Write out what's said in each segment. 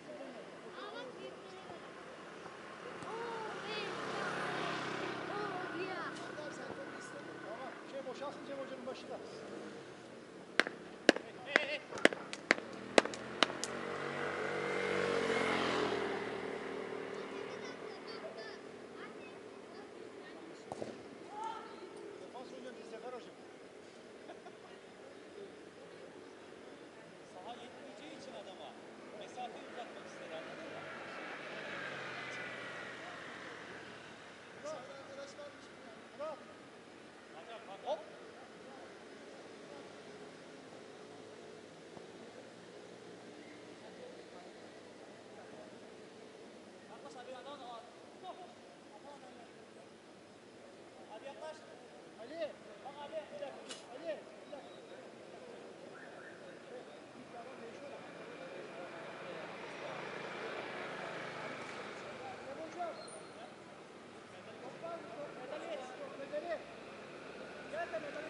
Boşalsın Cem Hoca'nın başına. Defans oynuyoruz Sefer Hocam. Saha yetmeyeceği için adama mesafeyi uzatmak istedi, anladın mı? Sağda arkadaş varmış. Murat. Hop. Yaklaş abi, adam da var. Abi yaklaş. Ali. Bak abi, bir dakika. Ali. Bir dakika. Cem Hocam. Top var mı? Top. Medali. Medali. Gel de medali.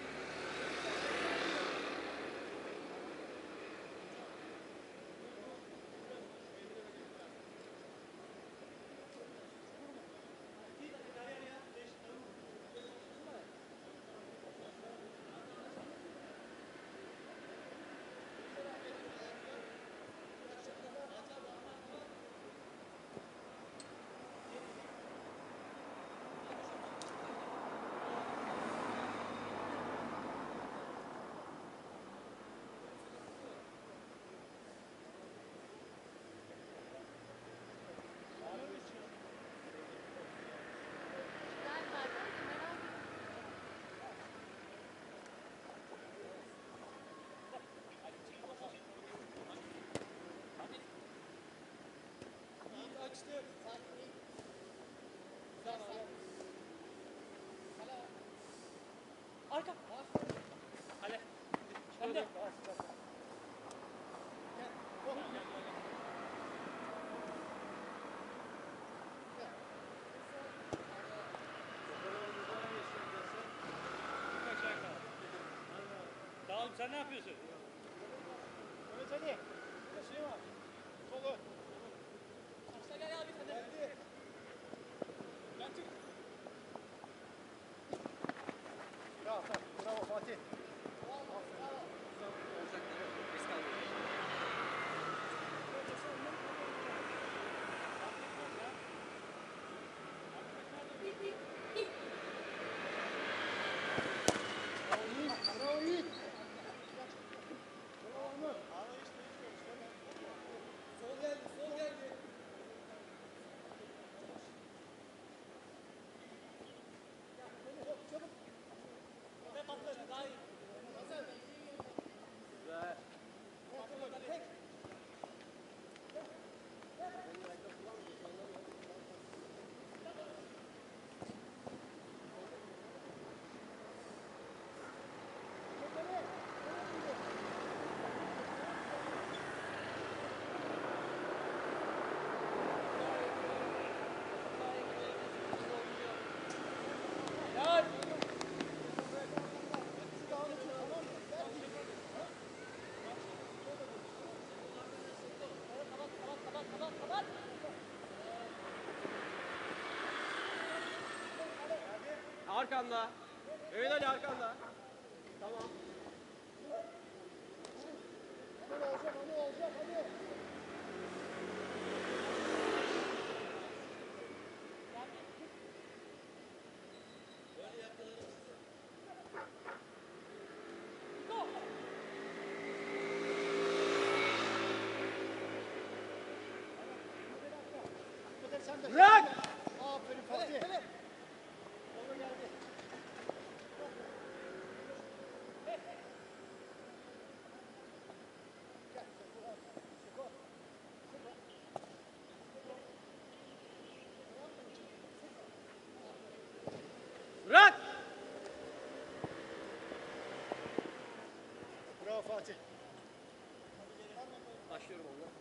Arka. Hadi. Sen de. Sağ ol, sen ne yapıyorsun? Evet Ali. Şey var. Solu. Aşağı gel abi sen de. Geldi. Ben çık. Bravo. Bravo Fatih. Bravo Yiğit. Bravo Onur. Sol geldi. Sol geldi. Çabuk. Ve patladı daha iyi. Güzel. Tek. Gel. Arkanda. Evet Ali arkanda. Tamam. Onu olacak hadi. Sen de. Bırak. Aferin Fatih. Ona geldi. Bırak. Bravo Fatih. Başlıyorum onunla.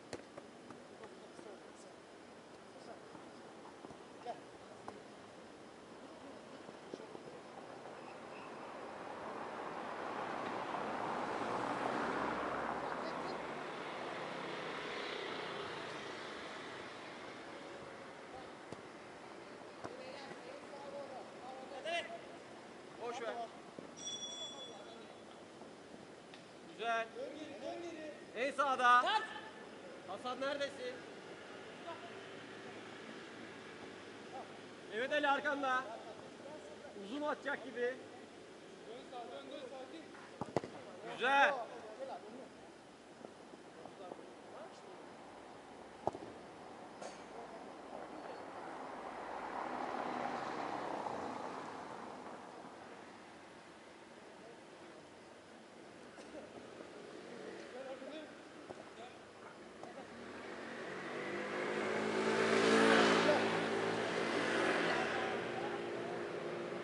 Güzel. En sağda. Hasan neredesin? Evet Ali arkanda. Uzun atacak gibi. Güzel.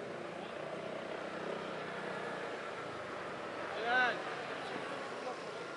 Güzel.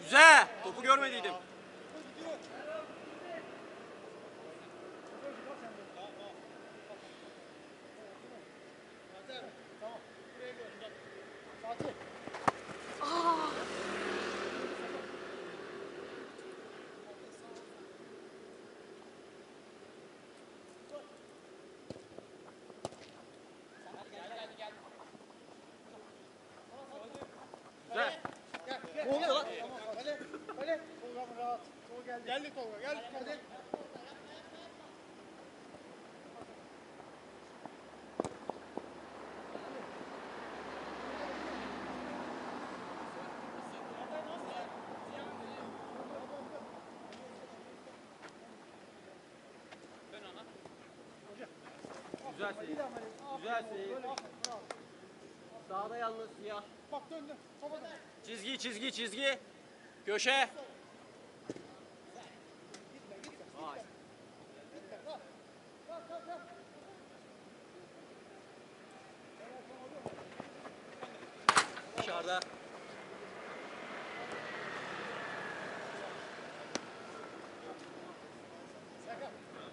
Güzel. Topu görmediydim. Tamam. Buraya gel. Fatih. Güzel. Gel. Gel. Ne oluyor lan? Tamam. Kale. Kale. Tolga rahat. Tolga geldi. Geldi Tolga. Gel. Hadi. Güzel seyir. Güzel seyir. Sağda yalnız siyah. Bak döndü. Topa dön. Çizgi, çizgi, çizgi. Köşe. Vay. Bak. Bak. Bak. Bak. Dışarıda. Serkan.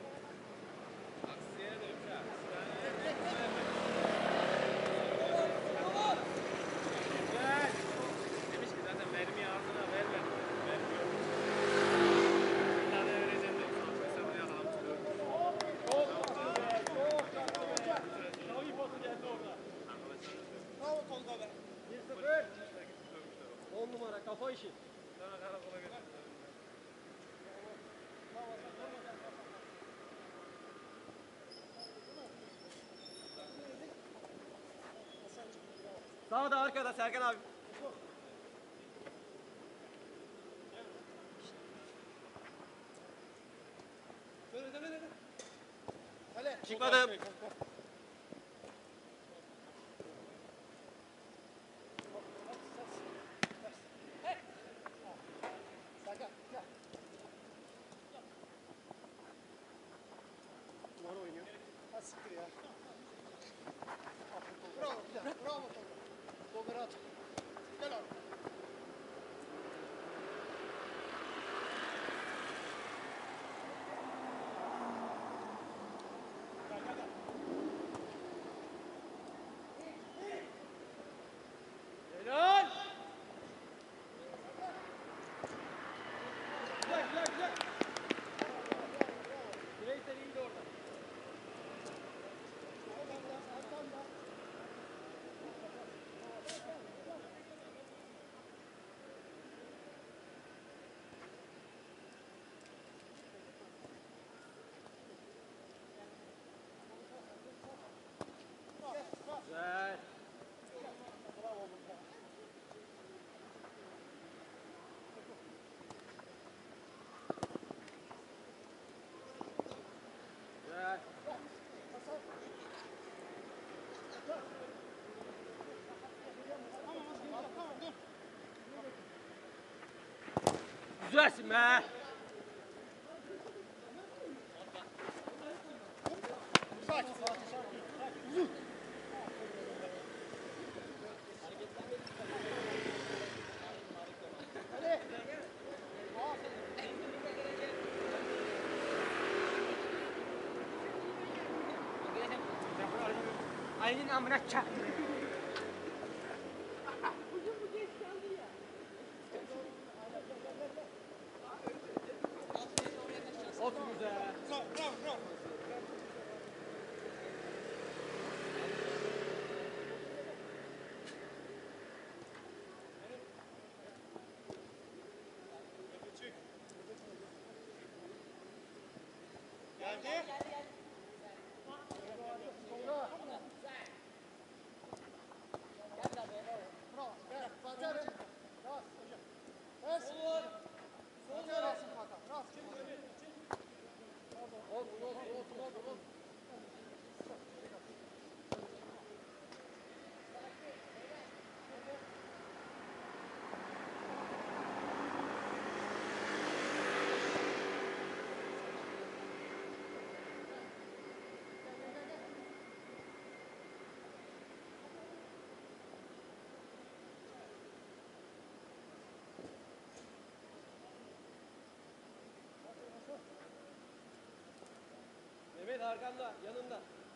Demiş ki zaten mermiyi ağzına verme. Vermiyor. Bir tane vereceğim de. Mesela bunu yakalamış. Çok iyi potu geldi orada. Bravo Tolga be. 1-0. 10 numara kafa işi. Sonra karakola götürdüm. Sağda arkada Serkan abi. Kale. Çıkmadım. Serkan. Gel. Duvara oynuyor. Ha siktir ya. Bravo. Güzel. Bravo Tolga. Tolga rahat. Gel abi. Helal. Güzel, güzel, güzel. Bireysel iyiydi orada. Güzel. Güzel. Güzelsin be. Sakin. Sakin. Uzun. Kale. Aynen amına çak. Çok güzel. Bravo. Bravo. Geldi. Tolga. Bravo. Gel. Fatih abi. Rahat hocam. Ters. Fatih abi. Rahat. Olsun. arkanda, yanında.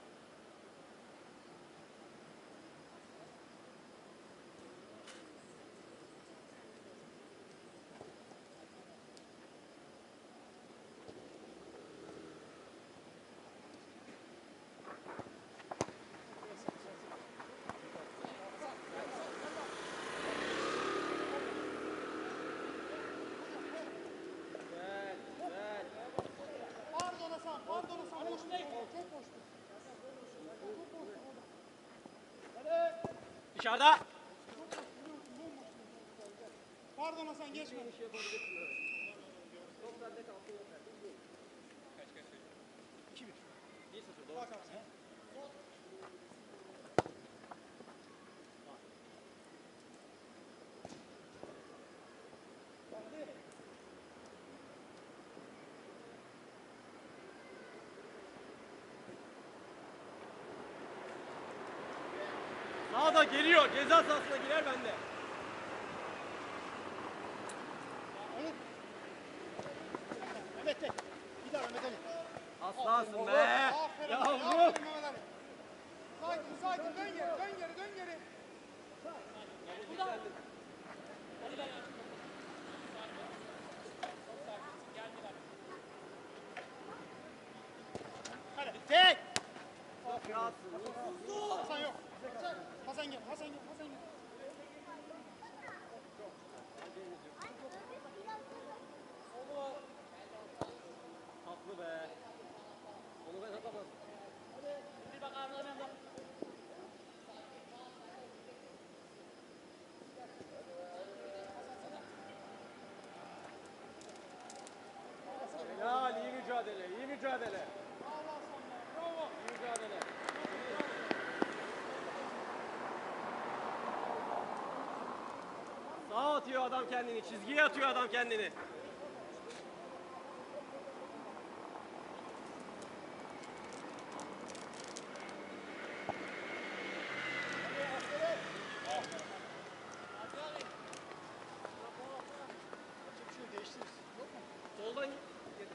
Güzel, güzel. Pardon Hasan, pardon Hasan. Boş değil. Çok boştu. Dışarıda. Pardon Hasan, geçme. Bir şey yapabilirsin öyle. Top sende kalsın yeter. Kaç kaç? 2-1. 1-0 doğru. Bak abi sen. Sağda geliyor. Ceza sahasına girer bende. Mehmet de. Bir daha Mehmet Ali. Aslansın be. Aferin. Yavrum. Aferin Mehmet Ali. Sakin, sakin. Dön geri, dön geri, dön geri. Hadi. Tek. Rahatsın. Hasan yok. Hasan gel, Hasan gel, Hasan gel. Tatlı be. Onu ben atamazdım. Helal, iyi mücadele, iyi mücadele. Bravo Hasan ya, bravo. İyi mücadele. Sağa atıyor adam kendini, çizgiye atıyor adam kendini. Şunu değiştiririz. Yok mu? Soldan git.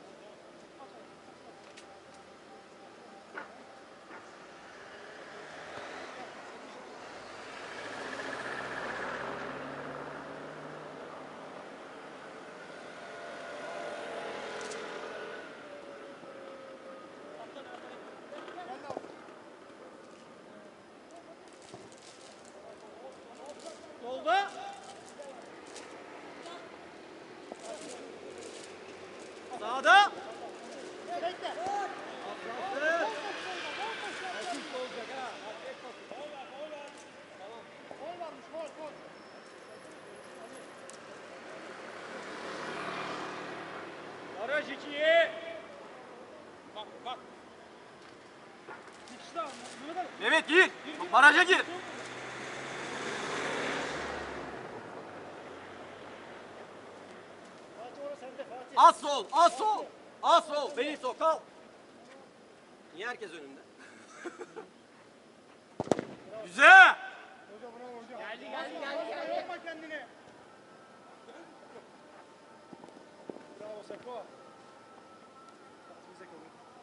Geldi abi. Solda. Sağda. Bekle. Aslansın. Asist olacak ha. Hep basın. Gol varmış, gol, gol. Baraj 2'ye. Bak, bak. Bir kişi daha. Mehmet Ali. Mehmet gir. Baraja gir. Fatih orası sende Fatih. Az sol, az sol. Az sol. Beni sok, kal. Niye herkes önünde? Güzel. Hoca bravo hoca. Geldi, Yorma kendini. Bravo Seko. Fatih Seko.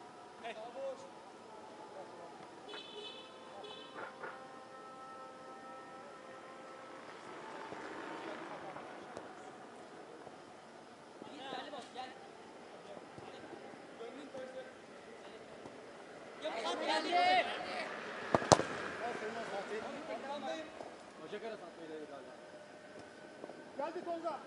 Aferin Fatih. Bacak arası atmayı denedi galiba. Geldi Tolga.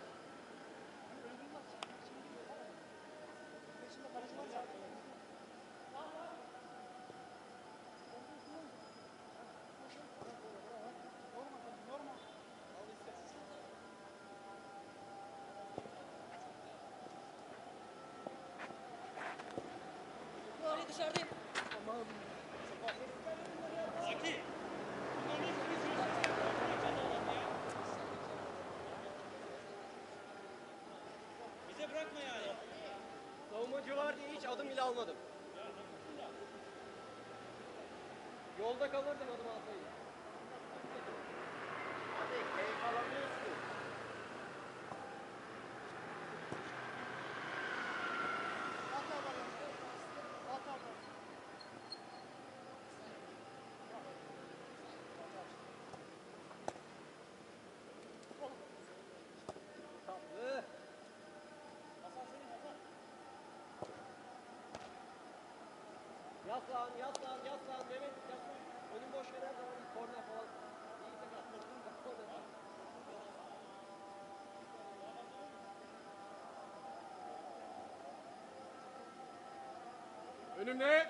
Dışarıdayım. Bize bırakma yani. Savunmacı var diye hiç adım bile almadım. Yolda kalırdım adım alsaydım. Hadi keyif alamıyorsun. At abi. At abi. Yaslan, yaslan, yaslan. Mehmet yaslan. Önün boş ver her zaman korner falan. İyi tekrar. Korner. Önümde.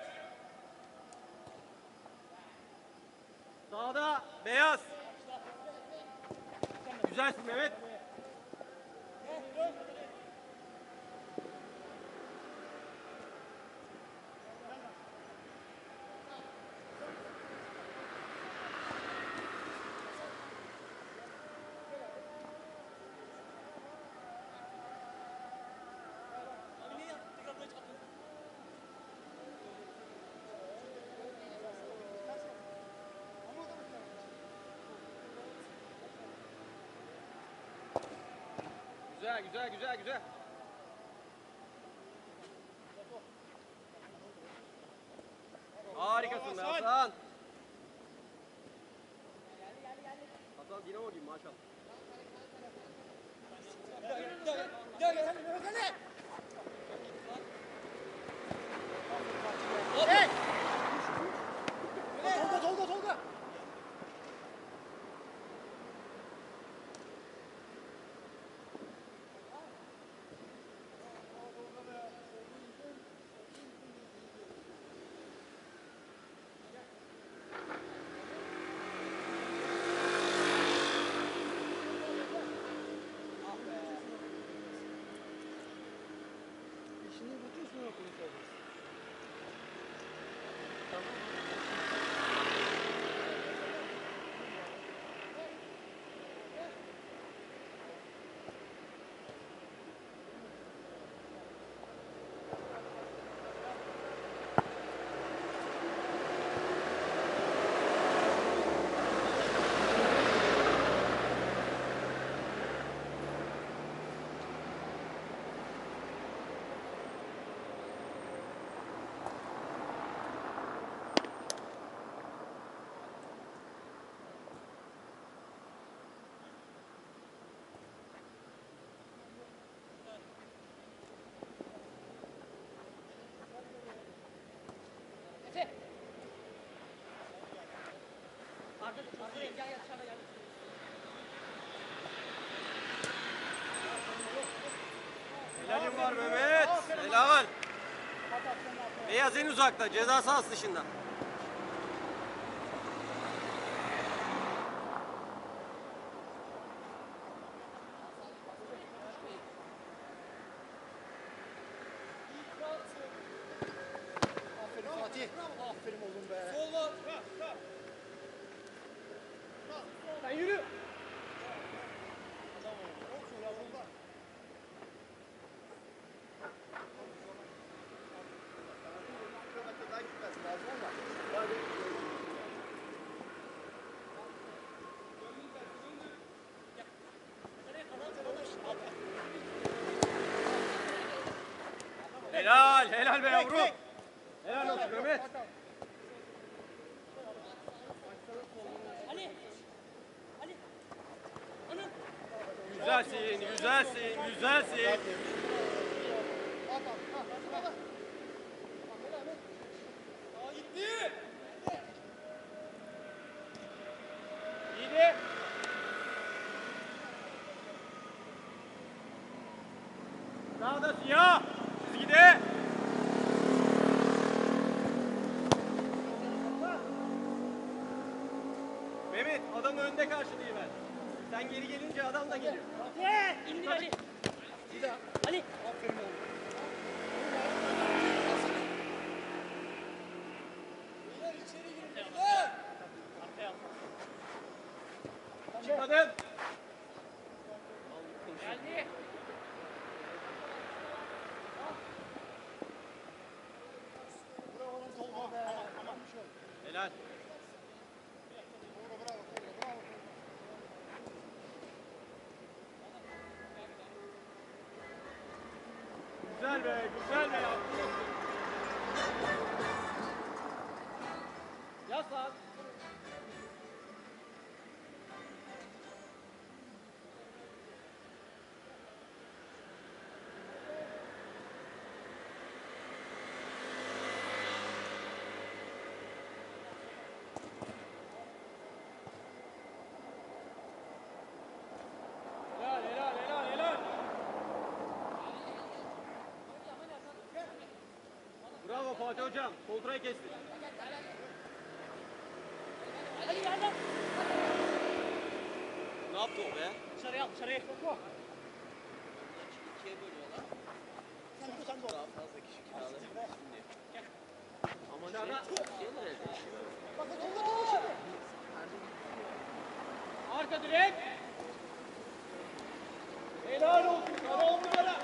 Sağda beyaz. Güzelsin Mehmet. Güzel, güzel, güzel, güzel. Harikasın be Hasan. Hasan Dinamo gibi maşallah. Tolga. İşini bütün sonra konuşacağız. Helalim var Mehmet. Helal. Beyaz en uzakta. Ceza sahası dışında. Aferin Fatih. Aferin oğlum be. Sol var. Sen yürü. Helal. Helal be yavrum. Helal olsun Mehmet. Güzelsin, güzelsin, güzelsin. İyiydi. Sağda siyah. Çizgide. Mehmet adam önde karşılayı ver. Sen geri gelince adam da geliyor. İndir Ali. Ali. Aferin oğlum. Çıkmadım. Geldi. Bravo lan Tolga be. Helal. Tolga bravo. Güzel be, güzel be ya. Yaslan. Fatih hocam kontrayı kesti. Ali yerden. Ne yaptı o be? Dışarıya al, dışarıya. İkiye bölüyorlar. Sen dur, sen dur. Daha fazla kişi kiralar. Ama şeyler elde işiyor. Bak o şimdi. Arka direk. Helal olsun. Sana 10 numara.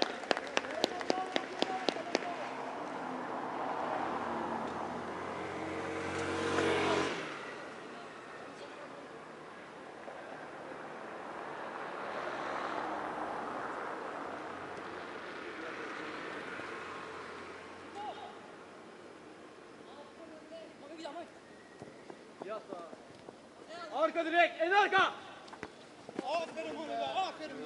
Arka direk. En arka. Aferin ona be. Aferin.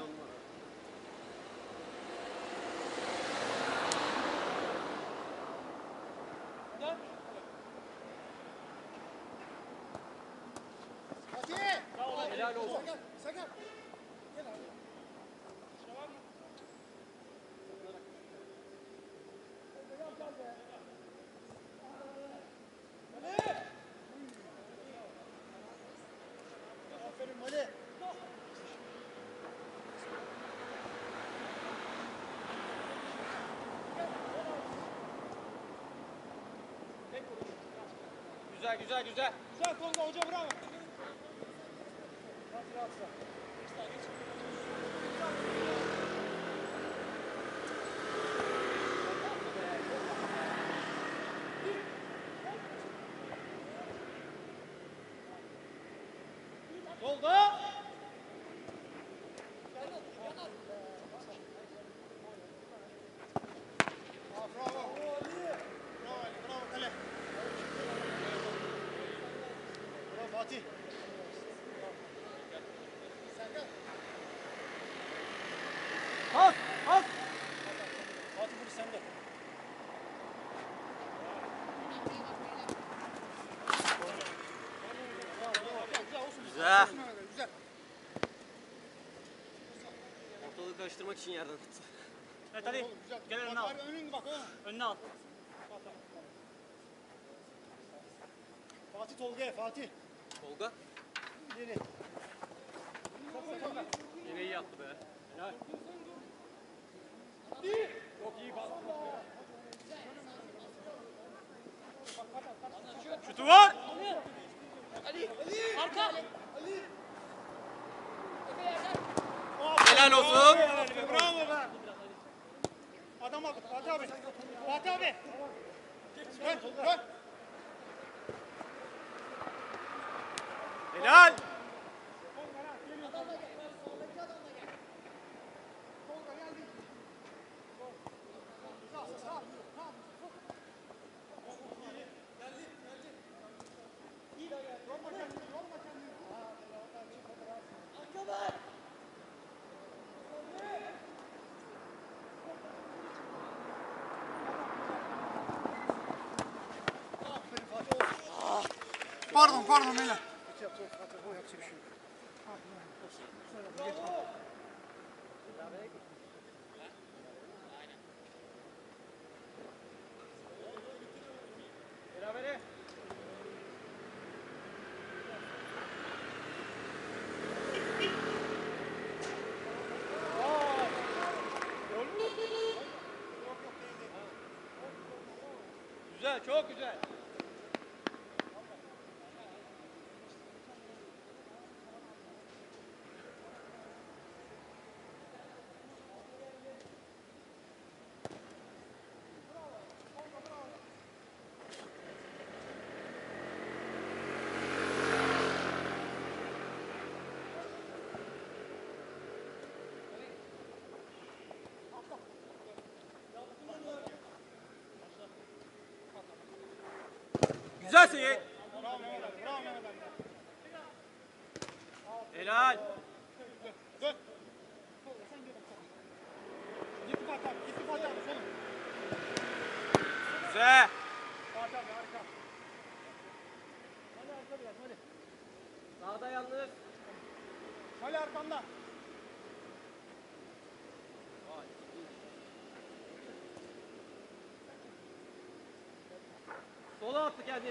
Fatih. Helal olsun. Sen gel. Sen gel. Gel abi. Aferin Ali. Güzel güzel güzel. Güzel Tolga hoca bravo. Solda. Bravo. Bravo Ali. Bravo Kale. Bravo Fatih. Sen gel. Pas. Pas. Fatih bunu sende. Güzel. Güzel. Ortalığı karıştırmak için yerden attı. Evet Ali. Oğlum, güzel. Gel önüne Bak, al. abi, önüne bak oğlum. Önüne al. Fatih Tolga'ya Fatih. Tolga. Yeni. Yine iyi yaptı be. Helal. Çok iyi pas. Şutu var. Arka. Helal olsun. Bravo be. Adam abi. Fatih abi. Fatih abi. Dön. Dön. Helal. Pardon Mela. Berabere. Güzel, çok güzel. Güzel Seyit. Bravo Mehmet Ali. Bravo Mehmet Ali. Helal. Dön. Gitti Fatih abi. Gitti Fatih abi. Solun. Güzel. Fatih abi harika. Sağda yalnız. Ali arkanda. attı kendini.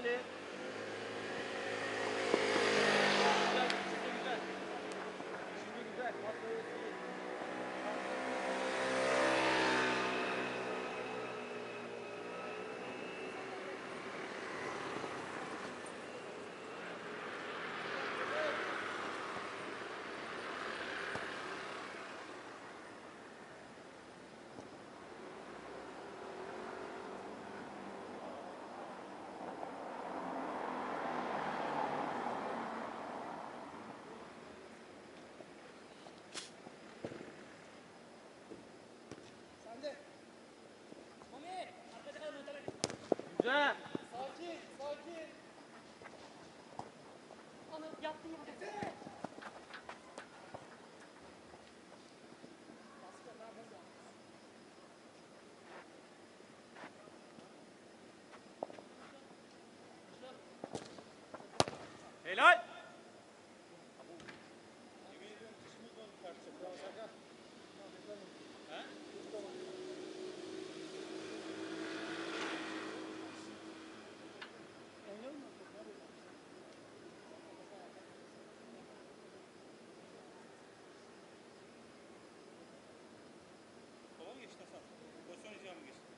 Güzel, şimdi güzel. Şimdi güzel. Pasları iyi. Güzel. Sakin, sakin. Onu yaptı yere. Helal. Sola mı geçti Hasan? Pozisyon icabı mı geçti?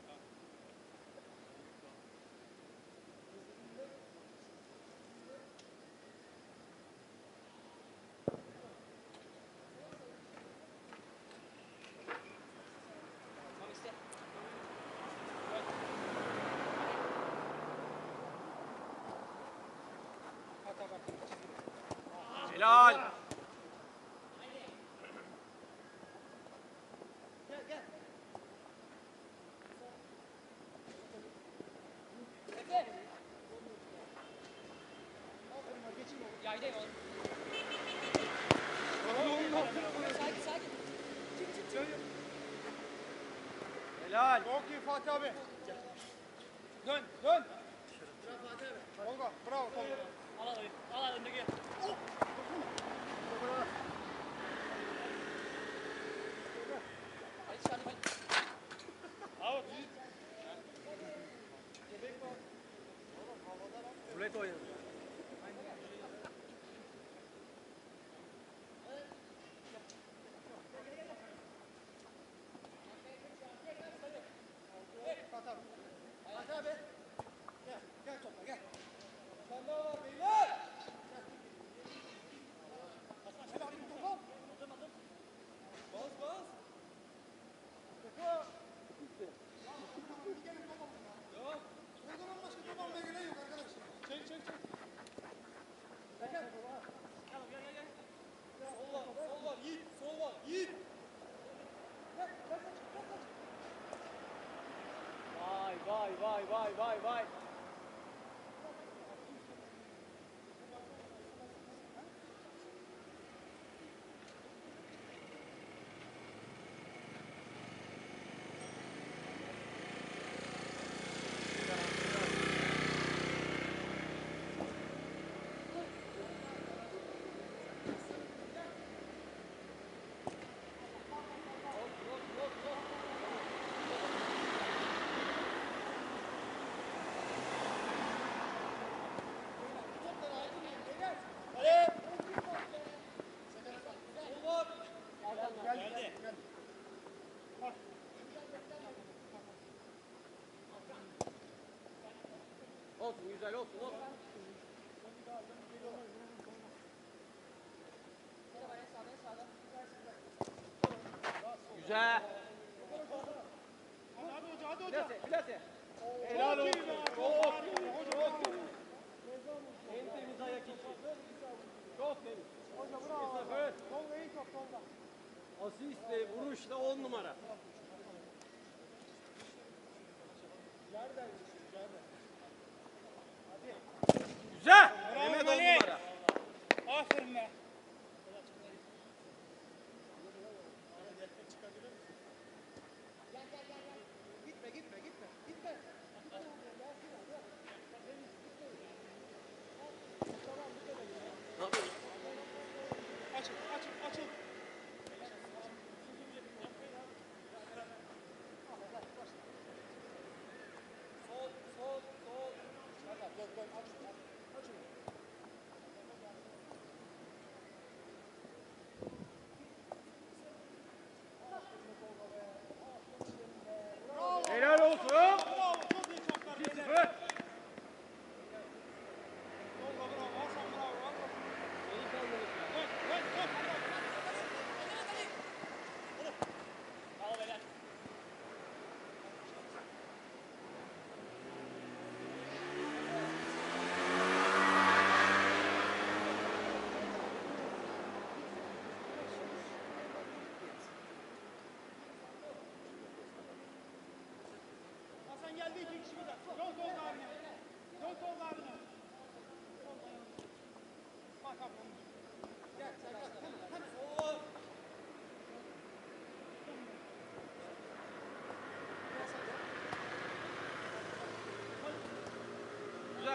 Helal. Yaydayım oğlum. Sakin sakin. Helal. Çok iyi Fatih abi. Dön, dön. Tolga, bravo Tolga. Al al al al öndeki. Hadi çıkar hadi. Out. Rulet oynadı. Fatih abi. Fatih abi. Gel, gel topla gel. Sen daha var beyler. Hasan sen abi topa. Bas bas. Topa. Yok. Soldan başka top almaya gelen yok arkadaş. Çek çek çek. Gel gel. Sol var, sol var. Yiğit, sol var. Yiğit. Gel, gel kaç, gel kaç. Vay. Olsun güzel olsun. Güzel. Hadi hoca, hadi hoca. Plase. Helal olsun. Çok iyi. En temiz ayak içi. Çok temiz. Hoca bravo. Sıfır. Tolga iyi top Tolga. Asistle, vuruşla 10 numara. Güzel. Mehmet 10 numara. Aferin be. Gitme gitme gitme. Gitme. Ne yapıyorsun? Açıl açıl açıl. Sol sol sol.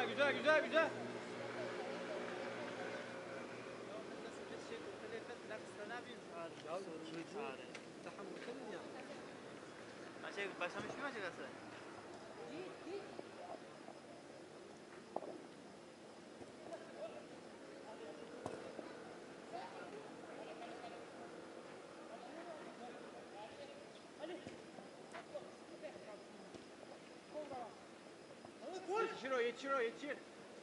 Güzel güzel güzel güzel. Başlamış mı maçı Galatasaray? Yetişir o yetişir o yetişir.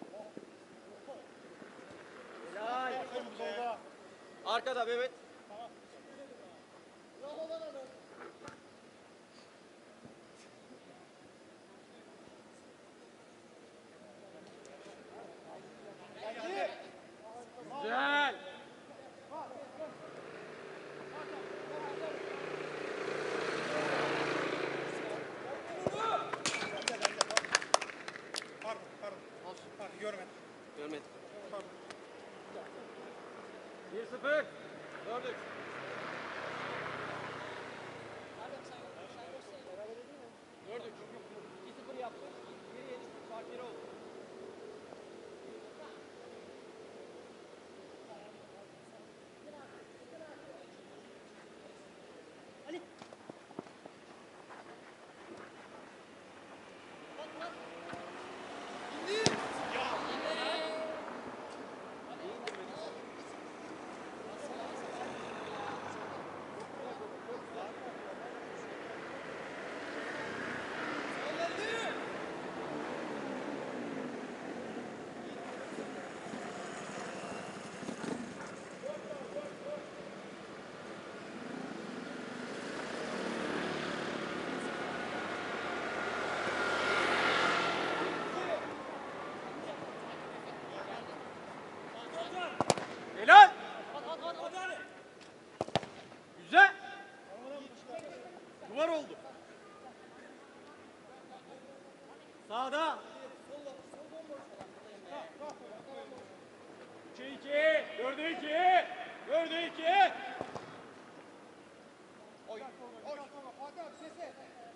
Helal. Arkada Mehmet. Güzel. Pardon. Pardon, görmedim. Görmedim. Pardon. 1-0. 4-3. Erdem sen göster. 4-3. 2-0 yaptı. 1-7. Fark 1 oldu. Ali. Bak lan. Helal. At. Güzel. Duvar oldu. Sağda. 3-2. 4'e 2. 4'e 2. Fatih abi sesi.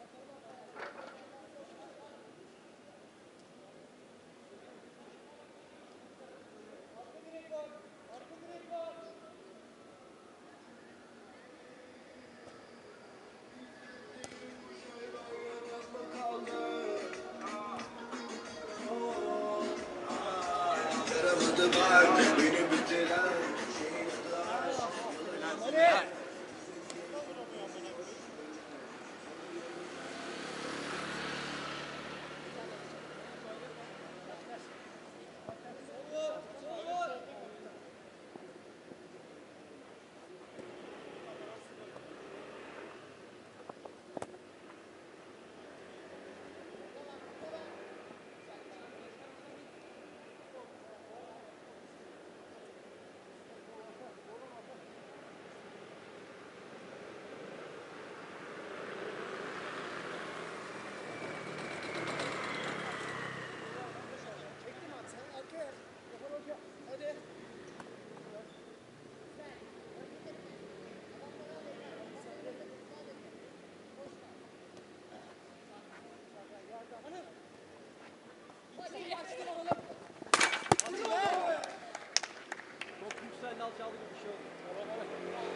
Yaramadı var beni bitiren. Helal. Çok yükseldi alçaldı gibi bir şey oldu.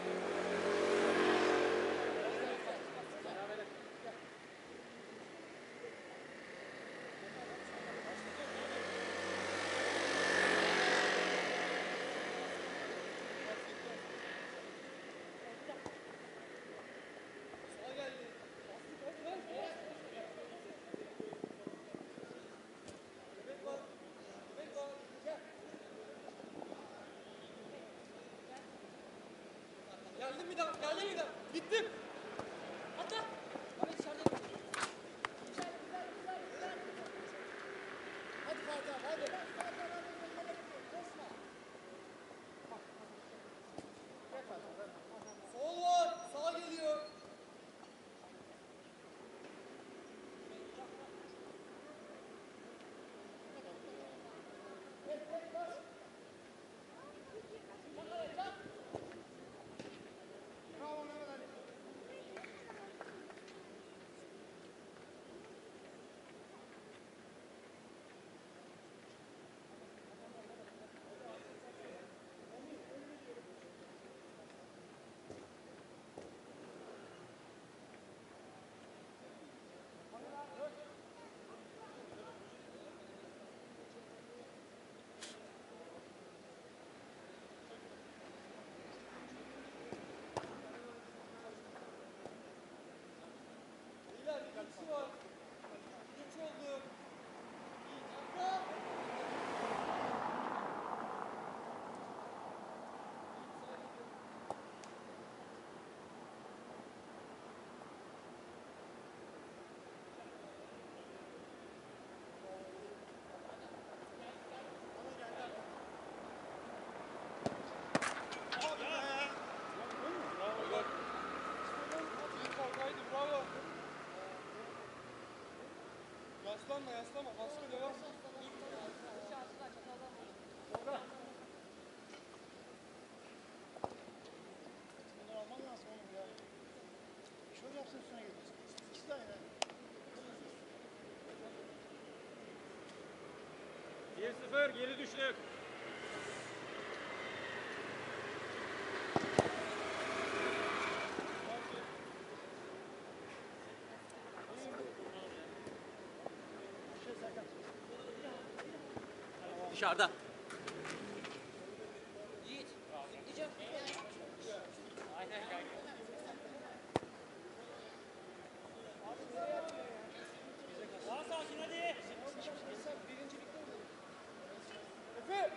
Geldim bir daha. Gittim. Atla. Abi dışarıda. Hadi Fatih abi hadi. Sol var. Sağ geliyor. Bravo Mehmet Ali. Yaslanma yaslanma. Baskı devam. Bunları alman lazım oğlum ya. Şöyle yapsın üstüne gelirsin. İkisi de aynı. 1-0 geri düştük. Dışarıda. Yiğit. Gideceğim. Aynen kanka. Daha sakin hadi. Efe.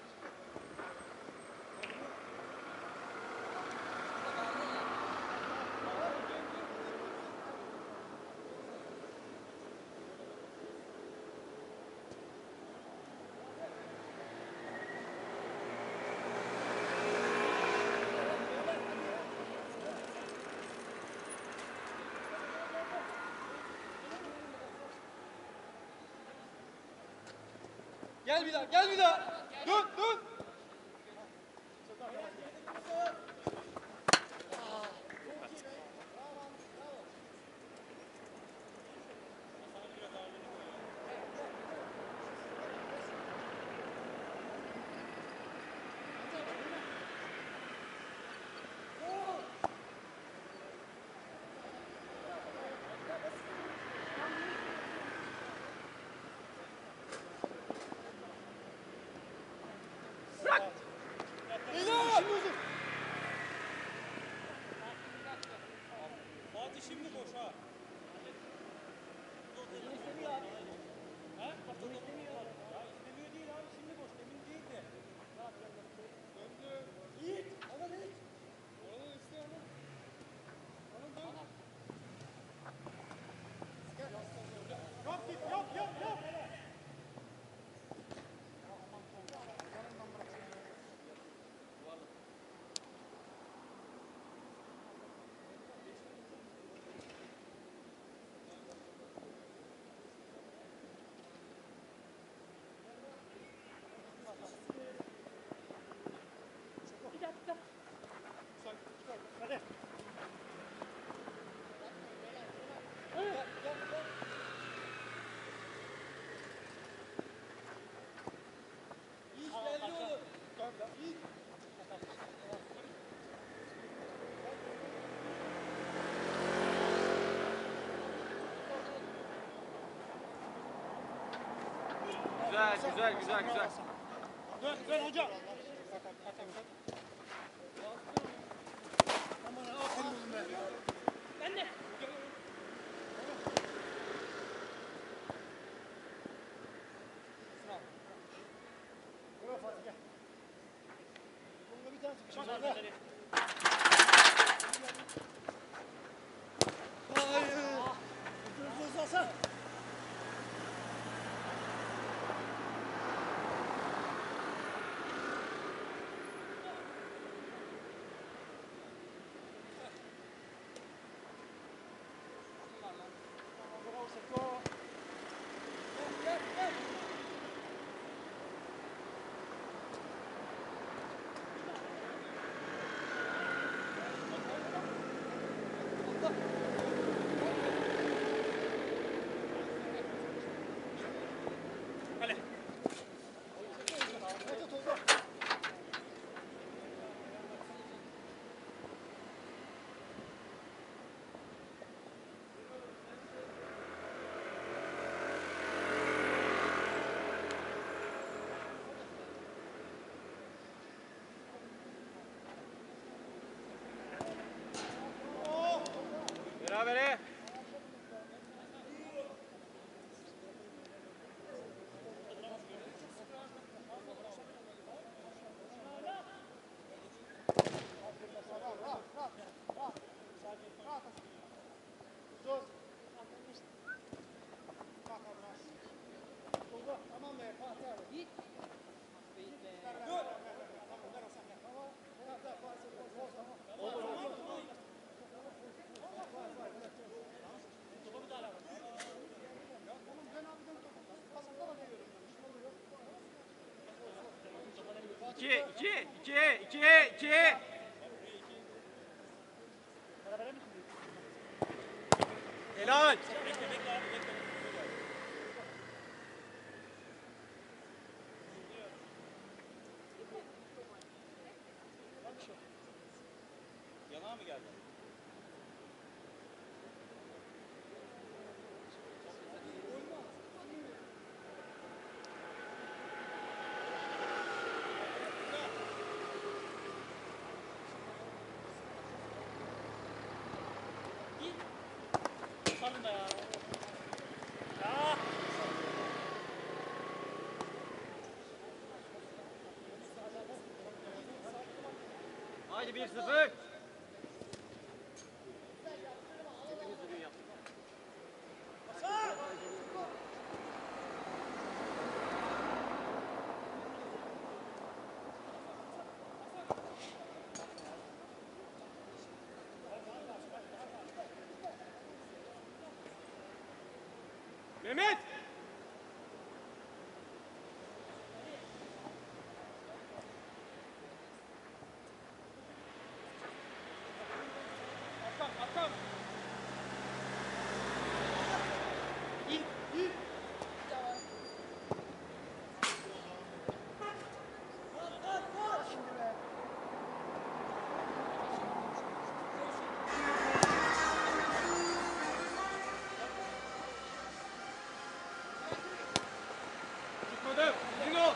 Gel bir daha, gel bir daha. Dön, dön. Fatih şimdi boş ha. İstemiyor abi. Ha? İstemiyor. Ya istemiyor değil abi şimdi boş. Demin değildi. Döndü. Yiğit. Ama ne? Oradan iste onu. Onun dön. Yok git yok yok yok. Hadi. Yiğit belli olur. Yiğit. Güzel. Dön hocam. Aman aferin oğlum be. Ben de. Bravo Fatih gel. Bununla bir tane sıkışın. Hadi. Hayır. Hızlı Hasan. Bravo Seko. Gel, gel. Hadi. Hadi Tolga. Berabere. Sus. Tolga tamam be Fatih abi. Yiğit. Dur. Tamam ver Hasan gel. Tamam. Tamam Fatih. Tamam. 2. Helal. Yana mı geldi? Salın da ya. Ya. Haydi 1-0. Mehmet. Atam. İn. Tutmadım. Bizim ol.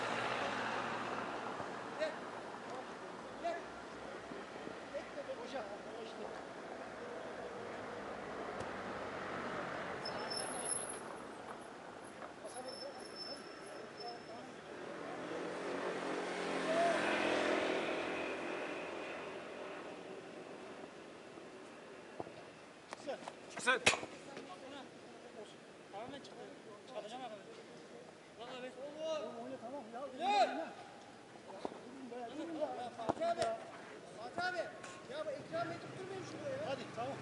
Çıksın. Tamam ben çıkacağım abi. Bak abi. Fatih abi. Fatih abi. Ya bu ikram edip durmayın şurada ya. Hadi tamam.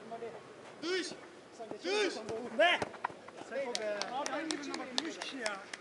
Dış. Düş. Ne? Seko be. Abi ben gibi 3 kişi ya.